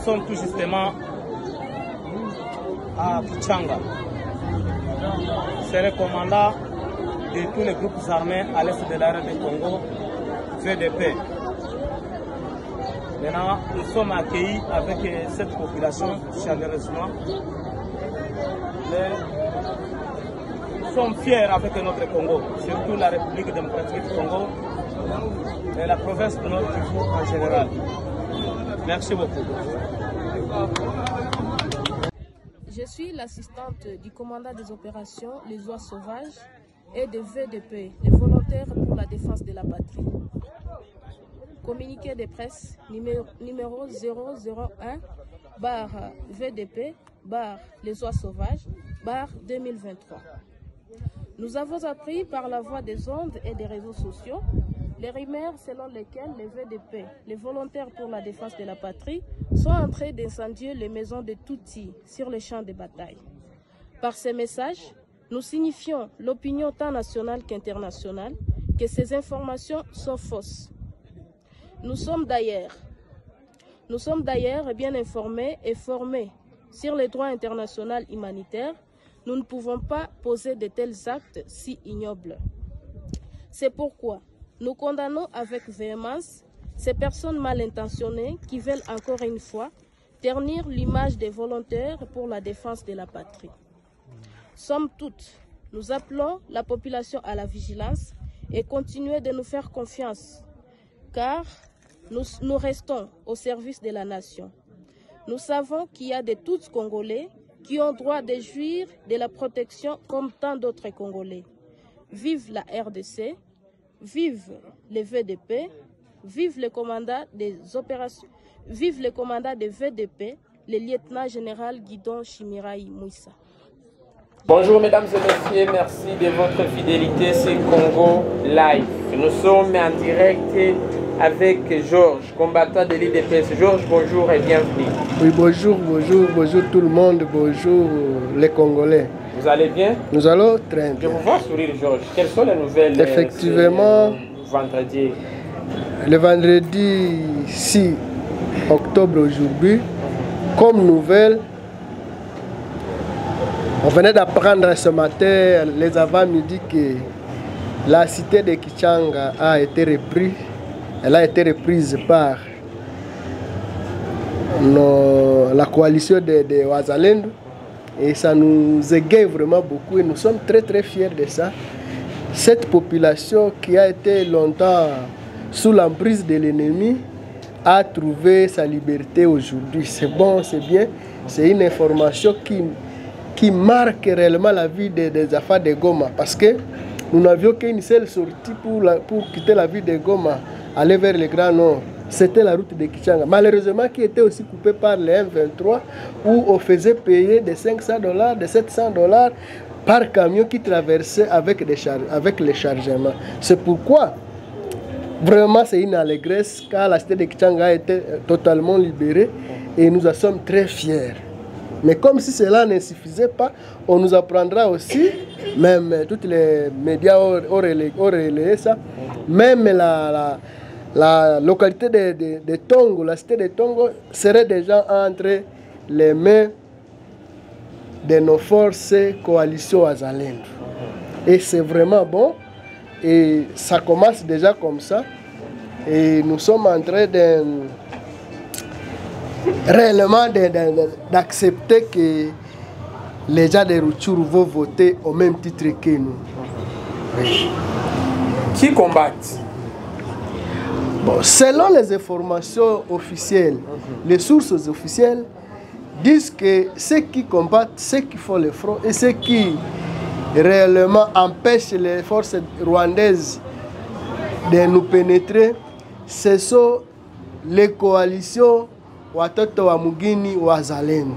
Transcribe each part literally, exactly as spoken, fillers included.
sommes tout justement à Kichanga. C'est le commandant de tous les groupes armés à l'est de l'arène du Congo, V D P. Maintenant, nous sommes accueillis avec cette population chaleureusement. Nous sommes fiers avec notre Congo, surtout la République démocratique du Congo et la province de Nord Kivu en général. Merci beaucoup. Je suis l'assistante du commandant des opérations Les Oies Sauvages et de V D P, les volontaires pour la défense de la patrie. Communiqué de presse numéro, numéro zéro zéro un barre V D P barre Les Oies Sauvages barre deux mille vingt-trois. Nous avons appris par la voie des ondes et des réseaux sociaux les rumeurs selon lesquelles les V D P, les volontaires pour la défense de la patrie, sont en train d'incendier les maisons de Tutsi sur les champs de bataille. Par ces messages, nous signifions l'opinion tant nationale qu'internationale que ces informations sont fausses. Nous sommes d'ailleurs, nous sommes d'ailleurs bien informés et formés sur les droits internationaux humanitaires. Nous ne pouvons pas poser de tels actes si ignobles. C'est pourquoi nous condamnons avec véhémence ces personnes mal intentionnées qui veulent encore une fois ternir l'image des volontaires pour la défense de la patrie. Somme toute, nous appelons la population à la vigilance et continuer de nous faire confiance, car nous, nous restons au service de la nation. Nous savons qu'il y a de tous Congolais qui ont droit de jouir de la protection comme tant d'autres Congolais. Vive la R D C, vive les V D P, vive le commandant des opérations, vive le commandant des V D P, le lieutenant-général Guidon Chimiraï Mouissa. Bonjour mesdames et messieurs, merci de votre fidélité sur Congo Live. Nous sommes en direct avec Georges, combattant de l'I D P S. Georges, bonjour et bienvenue. Oui, bonjour, bonjour, bonjour tout le monde, bonjour les Congolais. Vous allez bien? Nous allons très bien. Je vous vois sourire, Georges. Quelles sont les nouvelles? Effectivement, vendredi. Le vendredi six octobre aujourd'hui, comme nouvelle, on venait d'apprendre ce matin, les avant-midi, que la cité de Kichanga a été reprise. Elle a été reprise par nos, la coalition de, de Wazalendo. Et ça nous égaye vraiment beaucoup et nous sommes très très fiers de ça. Cette population qui a été longtemps sous l'emprise de l'ennemi a trouvé sa liberté aujourd'hui. C'est bon, c'est bien. C'est une information qui, qui marque réellement la vie des, des affaires de Goma. Parce que nous n'avions qu'une seule sortie pour, la, pour quitter la ville de Goma, aller vers le Grand Nord. C'était la route de Kichanga. Malheureusement, qui était aussi coupée par le M vingt-trois, où on faisait payer de cinq cents dollars, de sept cents dollars par camion qui traversait avec, des char avec les chargements. C'est pourquoi, vraiment, c'est une allégresse car la cité de Kichanga a été totalement libérée et nous en sommes très fiers. Mais comme si cela ne suffisait pas, on nous apprendra aussi, même tous les médias ont relayé ça, même la... la La localité de, de, de Tongo, la cité de Tongo, serait déjà entre les mains de nos forces coalition Wazalendo. Et c'est vraiment bon. Et ça commence déjà comme ça. Et nous sommes en train de réellement d'accepter que les gens de Rutshuru vont voter au même titre que nous. Oui. Qui combattent? Bon, selon les informations officielles, mm-hmm. les sources officielles disent que ceux qui combattent, ceux qui font le front et ceux qui réellement empêchent les forces rwandaises de nous pénétrer, ce sont les coalitions Watoto wa Mugini Wazalendo.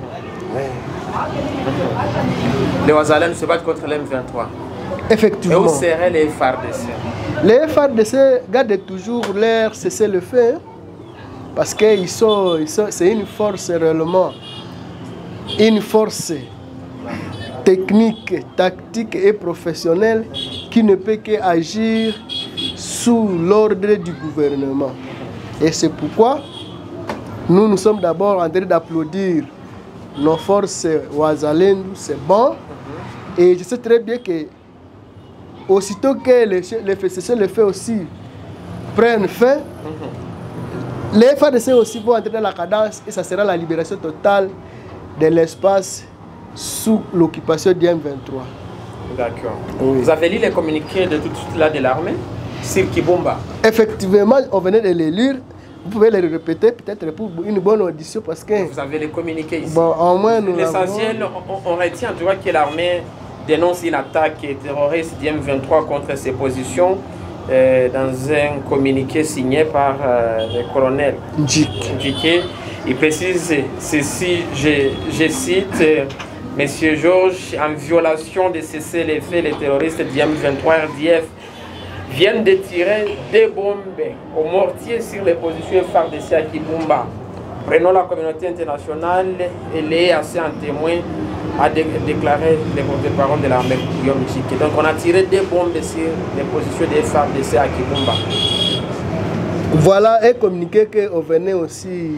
Les Wazalendo se battent contre l'M vingt-trois. Effectivement. Et où seraient les F A R D C? Les F A R D C gardent toujours leur cessez-le-feu, hein, parce que ils sont, ils sont, c'est une force réellement, une force technique, tactique et professionnelle qui ne peut qu'agir sous l'ordre du gouvernement. Et c'est pourquoi Nous, nous sommes d'abord en train d'applaudir nos forces Wazalendo, c'est bon. Mm-hmm. Et je sais très bien que aussitôt que les, les F C C le fait aussi prennent fin, mm-hmm. les F A R D C aussi vont entrer dans la cadence et ça sera la libération totale de l'espace sous l'occupation du M vingt-trois. D'accord. Oui. Vous avez lu les communiqués de tout de suite là de l'armée sur Kibumba? Effectivement, on venait de les lire. Vous pouvez les répéter peut-être pour une bonne audition parce que... Vous avez les communiqués ici. Bon, au moins nous l'essentiel, avons... on, on retient en tout cas que l'armée dénonce une attaque terroriste du M vingt-trois contre ses positions euh, dans un communiqué signé par euh, le colonel Ndjike. Il précise ceci, je, je cite, euh, Monsieur Georges, en violation de cessez-le-feu, les terroristes du M vingt-trois R D F viennent de tirer des bombes au mortier sur les positions F A R D C à Kibumba. Prenons la communauté internationale et les assez en témoin, a dé déclaré le porte-parole de l'armée Guillaume Ndjike. Donc on a tiré des bombes sur les positions des F A R D C à Kibumba. Voilà un communiqué qu'on venait aussi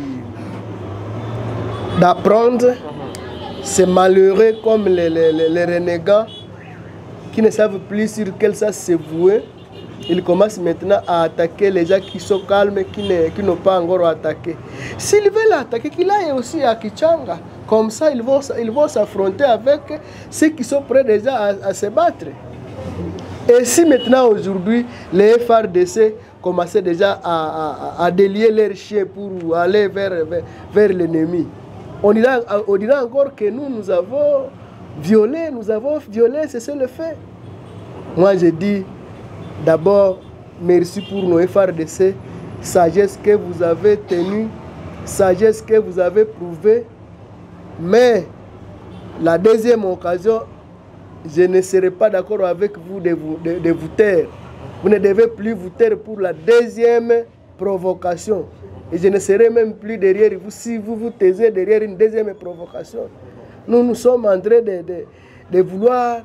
d'apprendre. Mm-hmm. C'est malheureux comme les, les, les, les renégats qui ne savent plus sur quel sens se vouer. Ils commencent maintenant à attaquer les gens qui sont calmes, qui n'ont pas encore attaqué. S'ils veulent attaquer, qu'il aille aussi à Kichanga. Comme ça, ils vont ils vont s'affronter avec ceux qui sont prêts déjà à, à se battre. Et si maintenant, aujourd'hui, les F A R D C commencent déjà à, à, à délier leurs chiens pour aller vers, vers, vers l'ennemi, on dira, on dira encore que nous, nous avons violé, nous avons violé, c'est le fait. Moi, je dis... D'abord, merci pour nos F A R D C, sagesse que vous avez tenue, sagesse que vous avez prouvée. Mais la deuxième occasion, je ne serai pas d'accord avec vous de vous, de, de vous taire. Vous ne devez plus vous taire pour la deuxième provocation. Et je ne serai même plus derrière vous si vous vous taisez derrière une deuxième provocation. Nous, nous sommes en train de, de, de, vouloir,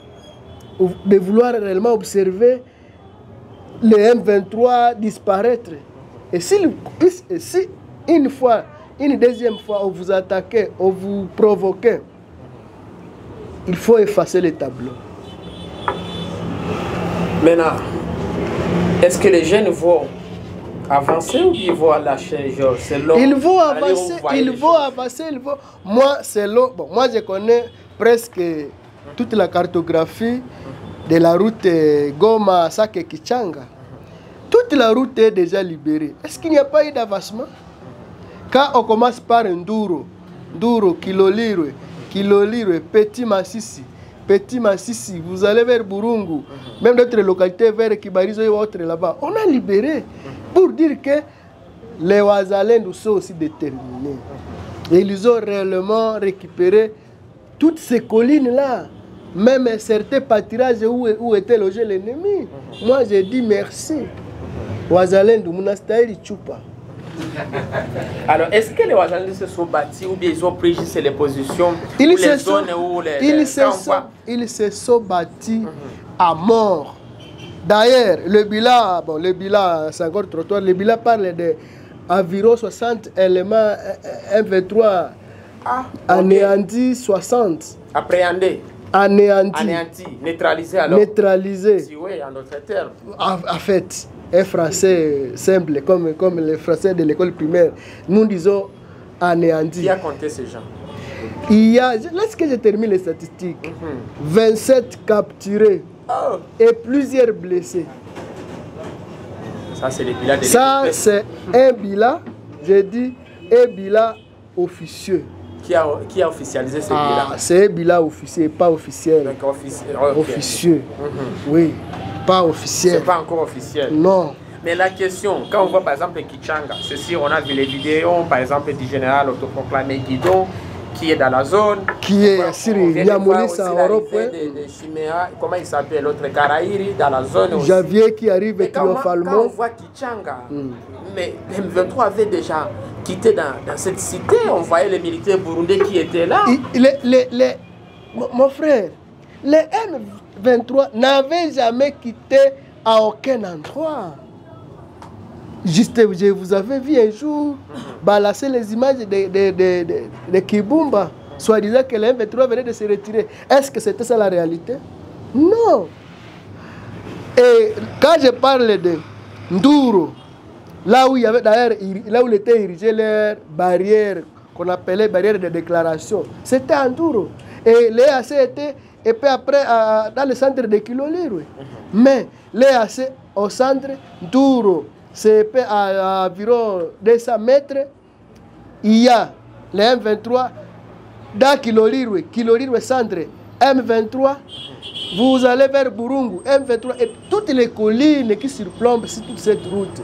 de vouloir réellement observer le M vingt-trois disparaître. Et si, et si une fois, une deuxième fois, on vous attaquait, on vous provoquait, il faut effacer le tableau. Maintenant, est-ce que les jeunes vont avancer ou ils vont lâcher Georges? Ils vont avancer, ils vont avancer, ils vont... Moi, c'est l'eau. Bon, moi, je connais presque toute la cartographie de la route Goma, Sake, Kichanga. Toute la route est déjà libérée. Est-ce qu'il n'y a pas eu d'avancement? Quand on commence par Nduro, Nduro, Kilolirwe, Kilolirwe, Petit Massissi, Petit Massissi, vous allez vers Burungu, même d'autres localités vers Kibarizo et autres là-bas. On a libéré pour dire que les Wazalendo sont aussi déterminés. Et ils ont réellement récupéré toutes ces collines-là. Même certains pâtirages où, où était logé l'ennemi. Moi, j'ai dit merci. Wazalendo, Mounastahili Chupa. Alors, est-ce que les Wazalendo se sont bâtis ou bien ils ont pris juste les positions ils ou les sont, zones où les... Ils, les se, sont, ils se sont bâtis mm-hmm. à mort. D'ailleurs, le bilan, bon, le bilan, c'est encore trop tôt, le bilan parle d'environ soixante éléments M vingt-trois ah, anéantis, soixante. Appréhendés. Anéanti. Anéanti, neutralisé alors. Neutralisé. Si oui, en d'autres termes. En, en fait, un français simple, comme, comme les français de l'école primaire, nous disons anéanti. Qui a compté ces gens? Il y a, lorsque je termine les statistiques, mm-hmm. vingt-sept capturés oh. et plusieurs blessés. Ça, c'est le bilan de Ça, c'est un bilan, j'ai dit, un bilan officieux. Qui a, qui a officialisé ce ah, bilan? C'est un bilan officiel, pas officiel. Donc, offici okay. Officieux. Mm-hmm. Oui, pas officiel. C'est pas encore officiel. Non. Mais la question, quand on voit par exemple Kichanga, ceci, on a vu les vidéos, par exemple, du général autoproclamé Guidon, qui est dans la zone. Qui est sur Yamulisa en Europe. De, de Chiméa, comment il s'appelle, l'autre Karaïri, dans la zone aussi. Javier qui arrive triomphalement. Quand on voit Kichanga, mm. mais M vingt-trois avait déjà quitté dans, dans cette cité, on voyait les militaires burundais qui étaient là. Il, les, les, les, mon frère, les M vingt-trois n'avaient jamais quitté à aucun endroit. Juste, je vous avais vu un jour balancer les images de, de, de, de, de Kibumba, soi-disant que le M vingt-trois venait de se retirer. Est-ce que c'était ça la réalité? Non. Et quand je parle de Nduro, là où il y avait d'ailleurs, là où il était érigé leur barrière, qu'on appelait barrière de déclaration, c'était à Nduro. Et l'E A C était, et puis après, à, dans le centre de Kilolirwe. Mais l'E A C au centre, Nduro, c'est à, à environ deux cents mètres, il y a le M vingt-trois, dans Kilolirwe, Kilolirwe centre, M vingt-trois, vous allez vers Burungu, M vingt-trois, et toutes les collines qui surplombent sur toute cette route.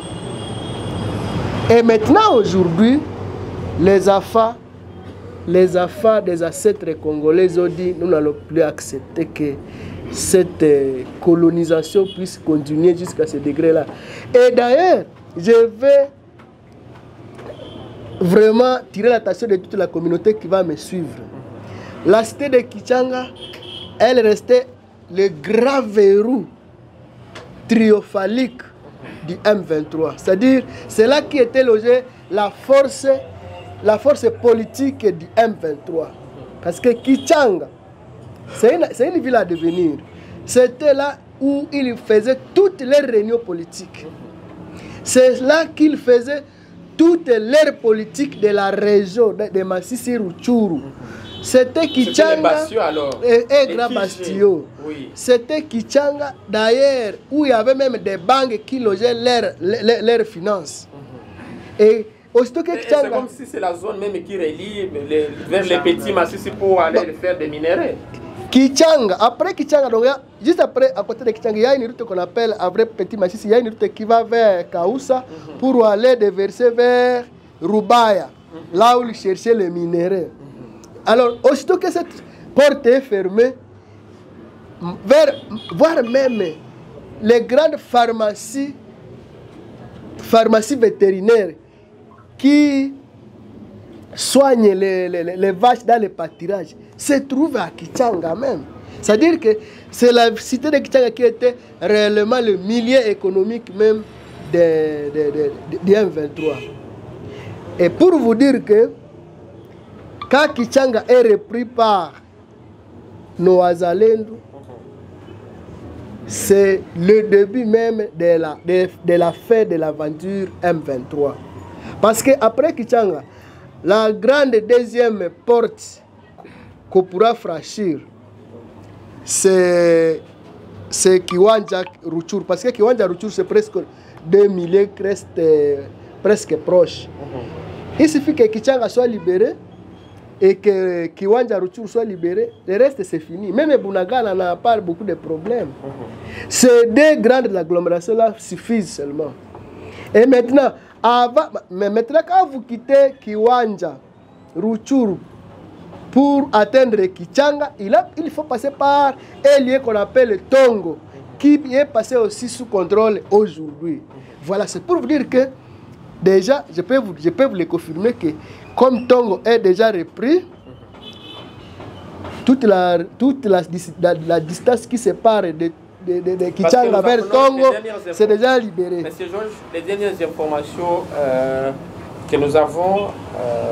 Et maintenant, aujourd'hui, les A F A, les A F A des ancêtres congolais ont dit nous n'allons plus accepter que cette colonisation puisse continuer jusqu'à ce degré-là. Et d'ailleurs, je vais vraiment tirer l'attention de toute la communauté qui va me suivre. La cité de Kichanga, elle restait le grand verrou triomphalique du M vingt-trois. C'est-à-dire, c'est là qui était logée la force, la force politique du M vingt-trois. Parce que Kichanga, c'est une, c'est une ville à devenir. C'était là où il faisait toutes les réunions politiques. C'est là qu'il faisait toutes les politiques de la région de Masisi Rutshuru. C'était Kichanga et, et Grand Bastio. Oui. C'était Kichanga d'ailleurs où il y avait même des banques qui logeaient leurs leur, leur finances. Mm-hmm. Et aussitôt que Kichanga... C'est comme si c'est la zone même qui relie les, vers les petits Masisi pour aller bon. faire des minéraux. Kichanga, après Kichanga, donc, juste après, à côté de Kichanga, il y a une route qu'on appelle, après Petit Masisi, il y a une route qui va vers Kaoussa mm-hmm. pour aller déverser vers Rubaya, mm-hmm. là où ils cherchaient les minéraux. Alors, aussitôt que cette porte est fermée, vers, voire même les grandes pharmacies, pharmacies vétérinaires qui soignent les, les, les vaches dans les pâturages, se trouvent à Kichanga même. C'est-à-dire que c'est la cité de Kichanga qui était réellement le milieu économique même de, de, de, de, de M vingt-trois. Et pour vous dire que quand Kichanga est repris par nos Wazalendo, c'est le début même de la, de, de la fin de l'aventure M vingt-trois. Parce qu'après Kichanga, la grande deuxième porte qu'on pourra franchir, c'est Kiwanja Rutshuru. Parce que Kiwanja Rutshuru, c'est presque deux milliers, presque, presque proches. Il suffit que Kichanga soit libéré et que Kiwanja Rutshuru soit libéré, le reste c'est fini. Même Bunagana n'a pas beaucoup de problèmes. Mm-hmm. Ces deux grandes agglomérations-là suffisent seulement. Et maintenant, avant, mais maintenant quand vous quittez Kiwanja Rutshuru pour atteindre Kichanga, il, a, il faut passer par un lieu qu'on appelle le Tongo, qui est passé aussi sous contrôle aujourd'hui. Voilà, c'est pour vous dire que déjà, je peux vous, je peux vous le confirmer que comme Tongo est déjà repris, toute la, toute la, la, la distance qui sépare de, de, de, de Kichanga vers Tongo, c'est déjà libéré. Monsieur Georges, les dernières informations euh, que nous avons euh,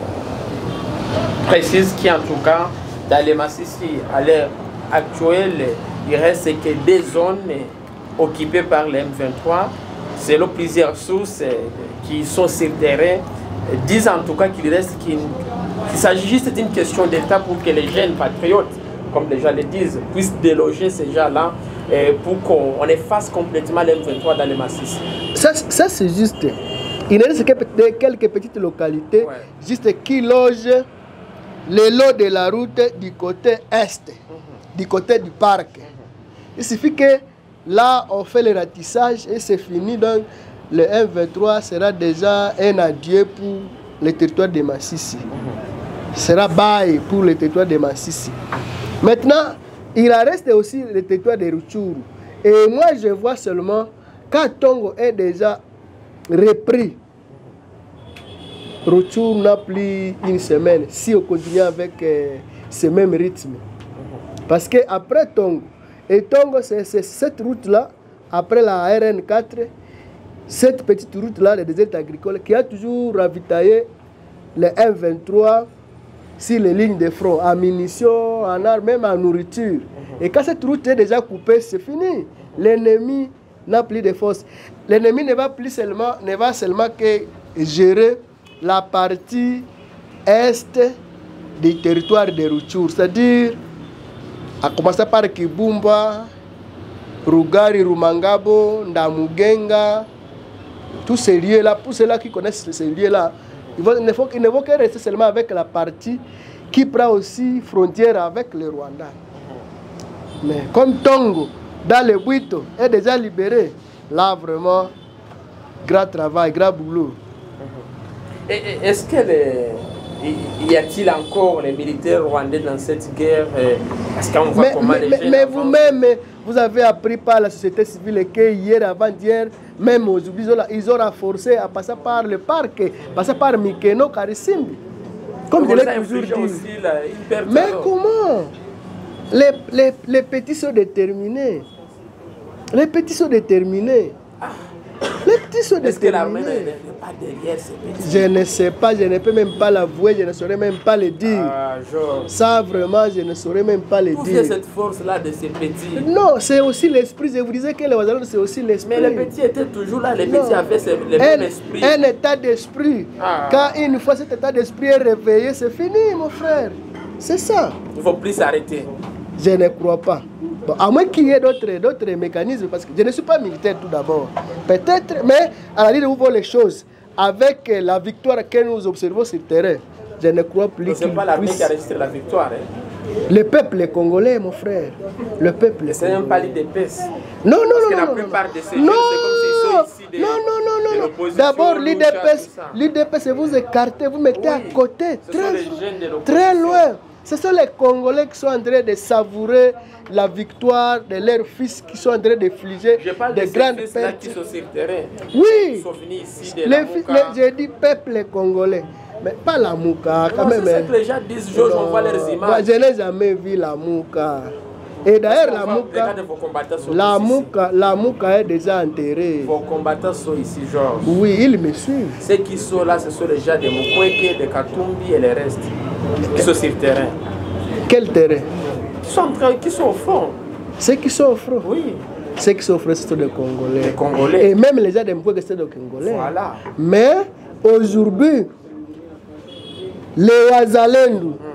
précisent qu'en tout cas, dans les Masisi, à l'heure actuelle, il reste que des zones occupées par le M vingt-trois. Selon plusieurs sources qui sont sur le terrain, disent en tout cas qu'il reste qu'il qu'il s'agit juste d'une question d'État pour que les jeunes patriotes, comme les gens le disent, puissent déloger ces gens-là pour qu'on efface complètement l'M vingt-trois dans les Massis. Ça, ça c'est juste. Il reste quelques petites localités, ouais. juste qui logent le lot de la route du côté est, mm-hmm. du côté du parc. Mm-hmm. Il suffit que là, on fait le ratissage et c'est fini. Donc, le M vingt-trois sera déjà un adieu pour le territoire de Masisi. Mm-hmm. Sera bail pour le territoire de Masisi. Maintenant, il en reste aussi le territoire de Rutshuru. Et moi, je vois seulement, quand Tongo est déjà repris, Rutshuru n'a plus une semaine, si on continue avec euh, ce même rythme. Parce qu'après Tongo, et Tongo, c'est cette route-là, après la R N quatre, cette petite route-là, le désert agricole, qui a toujours ravitaillé les M vingt-trois sur les lignes de front, en munitions, en armes, même en nourriture. Et quand cette route est déjà coupée, c'est fini. L'ennemi n'a plus de force. L'ennemi ne va plus seulement, ne va seulement que gérer la partie est du territoire de Rutshuru, c'est-à-dire à commencer par Kibumba, Rugari, Rumangabo, Ndamugenga, tous ces lieux-là, pour ceux-là qui connaissent ces lieux-là, il ne faut, il ne faut que rester seulement avec la partie qui prend aussi frontière avec le Rwanda. Mais comme Tongo, dans le Bwito, est déjà libéré, là vraiment, grand travail, grand boulot. Est-ce que les... y a-t-il encore les militaires rwandais dans cette guerre? Parce qu'on voit mais, comment mais, les mais, jeunes mais vous-même, vous avez appris par la société civile que hier, avant-hier, même aujourd'hui, ils ont renforcé à passer par le parc, passer par Mikeno, Karisimbi. Comme je l'ai toujours dit. Mais comment les, les, les petits sont déterminés. Les petits sont déterminés. Ah. Les petits sont déterminés. Est-ce que l'armée n'est pas derrière ces petits? Je ne sais pas, je ne peux même pas l'avouer, je ne saurais même pas le dire. Ah, ça, vraiment, je ne saurais même pas le dire. Où vient cette force-là de ces petits? Non, c'est aussi l'esprit. Je vous disais que les Ouazalendou, c'est aussi l'esprit. Mais les petits étaient toujours là, les non. petits avaient le même esprit. Un état d'esprit. Ah. Quand une fois cet état d'esprit est réveillé, c'est fini, mon frère. C'est ça. Il ne faut plus s'arrêter. Je ne crois pas. Bon, à moins qu'il y ait d'autres mécanismes, parce que je ne suis pas militaire tout d'abord. Peut-être, mais à la limite, vous voyez les choses. Avec la victoire que nous observons sur le terrain, je ne crois plus qu'il puisse... Ce n'est pas l'armée qui a registré la victoire. Hein? Le peuple congolais, mon frère. Le peuple. Ce n'est même pas l'I D P S. Non, non, non. Parce que non, la non, plupart non. de ces jeunes, c'est comme s'ils sont ici des... Non, non, non, non, non. D'abord, l'I D P S, l'I D P S, vous écartez, vous mettez oui. à côté, Ce très, très loin. Ce sont les Congolais qui sont en train de savourer la victoire de leurs fils qui sont en train de fliger des de grandes pertes. Qui sont sur le terrain. Oui, ils sont venus ici de les fils, j'ai dit peuple congolais, mais pas la Mouka. Quand même. C'est ce que les gens disent, Georges, on voit leurs images. Moi, je n'ai jamais vu la Mouka. Et d'ailleurs, la Mouka, la Mouka, la Mouka est déjà enterrée. Vos combattants sont ici, Georges. Oui, ils me suivent. Ceux qui sont là, ce sont les gens de Mukwege, de Katumbi et les restes. Qui sont sur le terrain. Quel terrain? Qui sont, qui sont au front. Ceux qui sont au front? Oui. Ceux qui sont au front, ce sont des Congolais. Les Congolais. Et même les gens de Mukwege, c'est des Congolais. Voilà. Mais aujourd'hui, les Ouazalendou, hum.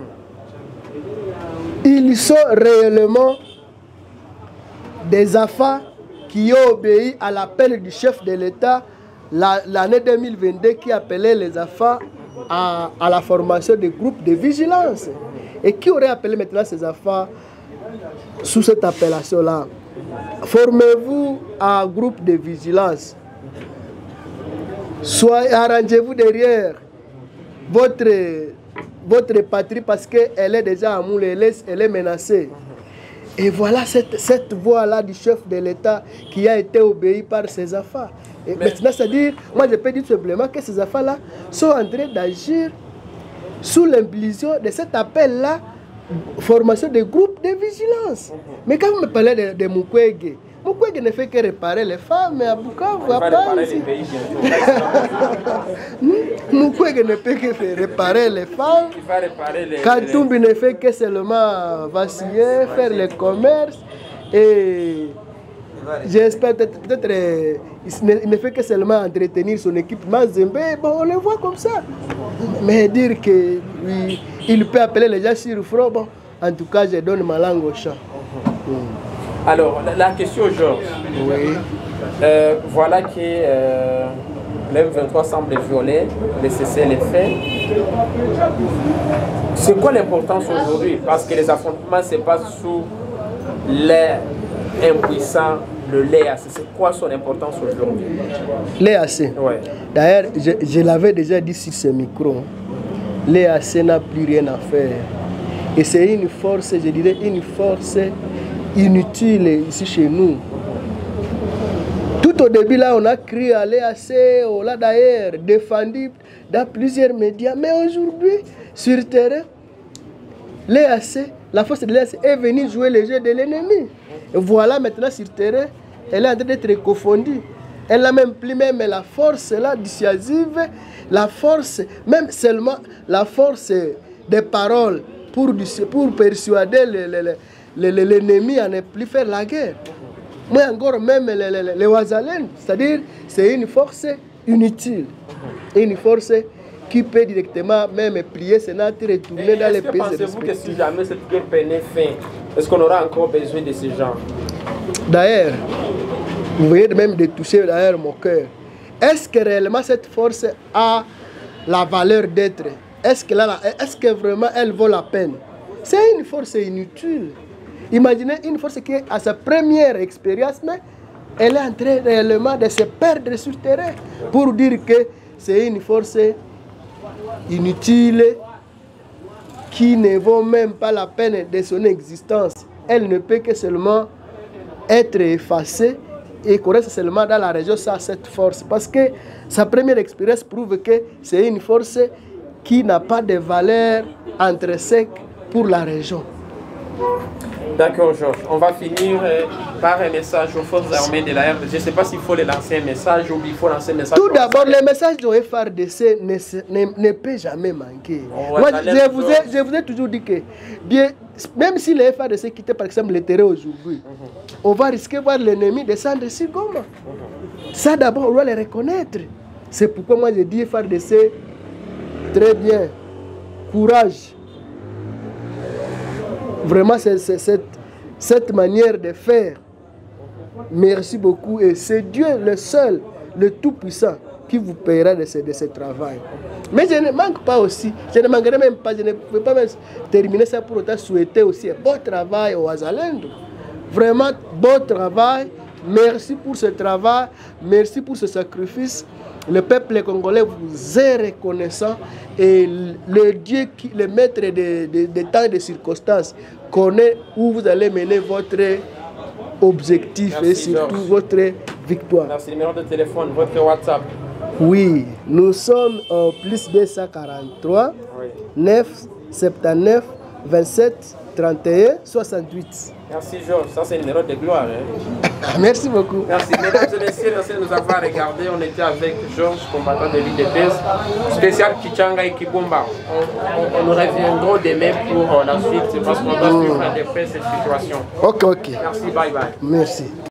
ils sont réellement des affaires qui ont obéi à l'appel du chef de l'État l'année deux mille vingt-deux qui appelait les affaires à, à la formation des groupes de vigilance. Et qui aurait appelé maintenant ces affaires sous cette appellation-là? Formez-vous à un groupe de vigilance. Soyez, arrangez-vous derrière votre, votre patrie parce qu'elle est déjà à moule, elle est, elle est menacée. Et voilà cette, cette voix-là du chef de l'État qui a été obéi par ces affaires. Et mais, maintenant, c'est-à-dire, moi je peux dire simplement que ces affaires-là sont en train d'agir sous l'impulsion de cet appel-là, formation des groupes de vigilance. Mais quand vous me parlez de, de Mukwege, Mukwege ne fait que réparer les femmes, mais à Bukavu, à Paris. Mukwege ne fait que réparer les femmes. Katumbi ne fait que seulement vaciller, faire le commerce. Et j'espère peut-être, peut-être euh, il ne fait que seulement entretenir son équipe Mazembe. Bon, on le voit comme ça. Mais dire qu'il oui, peut appeler les gens sur le front, bon, en tout cas, je donne ma langue au chat. Mm. Alors, la, la question, Georges. Oui. Euh, voilà que euh, l'M vingt-trois semble violer le cessez-le-feu. C'est quoi l'importance aujourd'hui? Parce que les affrontements se passent sous l'air impuissant, le l'E A C. C'est quoi son importance aujourd'hui? L'E A C. Ouais. D'ailleurs, je, je l'avais déjà dit sur ce micro. L'E A C n'a plus rien à faire. Et c'est une force, je dirais, une force inutile ici chez nous. Tout au début, là, on a crié à l'E A C, on l'a d'ailleurs défendu dans plusieurs médias. Mais aujourd'hui, sur le terrain, l'E A C, la force de l'E A C est venue jouer le jeu de l'ennemi. Et voilà, maintenant, sur le terrain, elle est en train d'être confondue. Elle n'a même plus même la force là, dissuasive, la force, même seulement la force des paroles pour, pour persuader l'ennemi à ne plus faire la guerre. Mais encore même les, les, les Ouazalènes, c'est-à-dire c'est une force inutile, une force qui peut directement même plier ses nattes et retourner dans les pays respectifs. Pensez-vous que si jamais cette guerre prenait fin, est-ce qu'on aura encore besoin de ces gens? D'ailleurs, vous voyez même de toucher d'ailleurs mon cœur. Est-ce que réellement cette force a la valeur d'être? Est-ce que, est que vraiment elle vaut la peine? C'est une force inutile. Imaginez une force qui est à sa première expérience, mais elle est en train réellement de se perdre sur le terrain pour dire que c'est une force inutile qui ne vaut même pas la peine de son existence. Elle ne peut que seulement être effacée et qu'on reste seulement dans la région sans cette force. Parce que sa première expérience prouve que c'est une force qui n'a pas de valeur intrinsèque pour la région. D'accord, Georges. On va finir par un message aux forces armées de la R D C. Je ne sais pas s'il faut les lancer un message ou il faut lancer un message. Tout d'abord, le message du F R D C ne, ne, ne peut jamais manquer. Moi, je vous, ai, je vous ai toujours dit que, bien, même si le F R D C quittait par exemple le terrain aujourd'hui, mm-hmm. on va risquer de voir l'ennemi descendre sur Goma. Mm-hmm. Ça d'abord, on doit le reconnaître. C'est pourquoi moi je dis F R D C, très bien, courage. Vraiment, c'est cette, cette manière de faire. Merci beaucoup. Et c'est Dieu le seul, le Tout-Puissant, qui vous paiera de ce, de ce travail. Mais je ne manque pas aussi, je ne manquerai même pas, je ne peux pas même terminer ça pour autant souhaiter aussi un bon travail au Ouazalendo. Vraiment, bon travail. Merci pour ce travail. Merci pour ce sacrifice. Le peuple congolais vous est reconnaissant et le Dieu, qui, le maître des de, de temps et des circonstances, connaît où vous allez mener votre objectif. Merci, et surtout Georges. Votre victoire. Merci. Numéro de téléphone, votre WhatsApp. Oui, nous sommes au plus deux cent quarante-trois, oui. neuf cent soixante-dix-neuf, vingt-sept, trente et un, soixante-huit. Merci Georges, ça c'est le numéro de gloire. Hein? Merci beaucoup. Merci mesdames et messieurs, merci de nous avoir regardé. On était avec Georges, combattant de l'I D P S, spécial Kichanga et Kibomba. On, on, on nous reviendra demain pour la suite parce qu'on doit suivre de près cette situation. Ok, ok. Merci, bye bye. Merci.